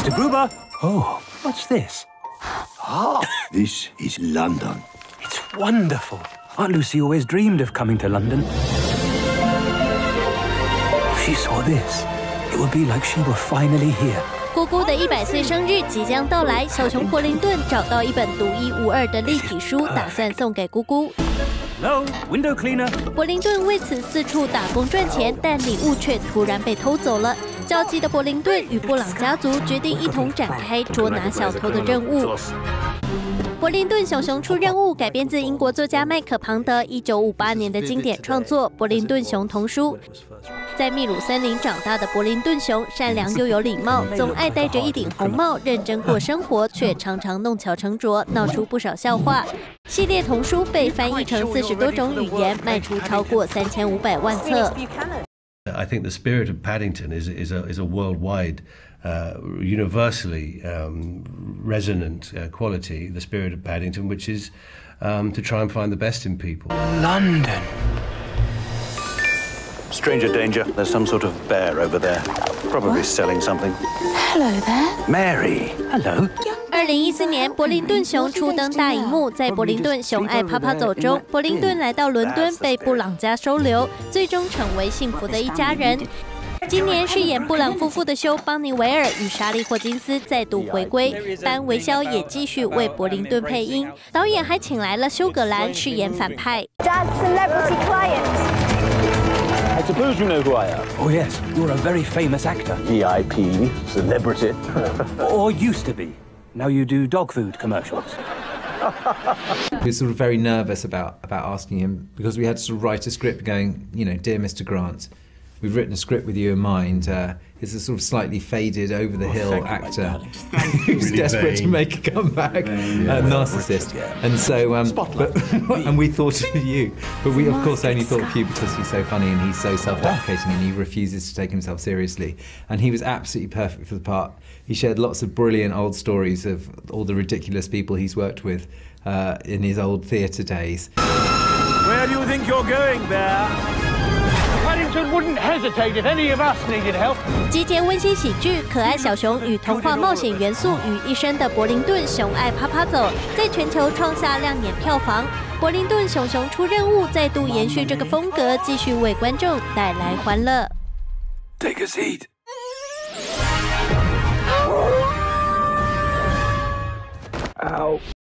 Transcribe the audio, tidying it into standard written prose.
Mr. Gruber. Oh, what's this? Ah, this is London. It's wonderful. Aunt Lucy always dreamed of coming to London. If she saw this, it would be like she were finally here. 姑姑的100岁生日即将到来，小熊柏林顿找到一本独一无二的立体书，打算送给姑姑。 Hello, window cleaner. 柏林顿为此四处打工赚钱，但礼物却突然被偷走了。焦急的柏林顿与布朗家族决定一同展开捉拿小偷的任务。柏林顿熊熊出任务改编自英国作家麦克庞德1958年的经典创作《柏林顿熊童书》。在秘鲁森林长大的柏林顿熊，善良又有礼貌，总爱戴着一顶红帽，认真过生活，却常常弄巧成拙，闹出不少笑话。系列童书被翻译成40多种语言，卖出超过3500万册。 I think the spirit of Paddington is a worldwide, universally resonant quality. The spirit of Paddington, which is to try and find the best in people. London. Stranger danger. There's some sort of bear over there. Probably selling something. Hello there. Mary. Hello. 2014年，柏林顿熊初登大荧幕，在柏林顿熊爱趴趴走中，柏林顿来到伦敦，被布朗家收留，最终成为幸福的一家人。今年饰演布朗夫妇的休·邦尼维尔与莎莉·霍金斯再度回归，班维肖也继续为柏林顿配音，导演还请来了休·葛兰饰演反派。 Dad's celebrity client. I suppose you know who I am. Oh yes, you're a very famous actor. VIP, celebrity. Or used to be. Now you do dog food commercials. We were sort of very nervous about asking him because we had to sort of write a script going, you know, dear Mr. Grant, we've written a script with you in mind. It's a sort of slightly faded, over-the-hill actor who's desperate to make a comeback, narcissist. And so, and we thought of you, but we of course only thought of you because he's so funny and he's so self-deprecating and he refuses to take himself seriously. And he was absolutely perfect for the part. He shared lots of brilliant old stories of all the ridiculous people he's worked with in his old theatre days. Where do you think you're going, Bear? Paddington wouldn't hesitate if any of us needed help. 集结温馨喜剧、可爱小熊与童话冒险元素于一身的柏林顿熊爱趴趴走，在全球创下亮眼票房。柏林顿熊熊出任务，再度延续这个风格，继续为观众带来欢乐。 Take a seat. Ow.